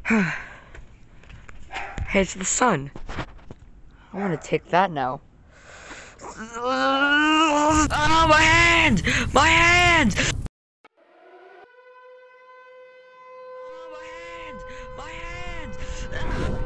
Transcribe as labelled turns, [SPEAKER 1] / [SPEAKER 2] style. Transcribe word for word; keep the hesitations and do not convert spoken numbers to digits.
[SPEAKER 1] Hey, it's the sun. I want to take that now. Oh, my hand! My hand! Oh, my hand! My hand!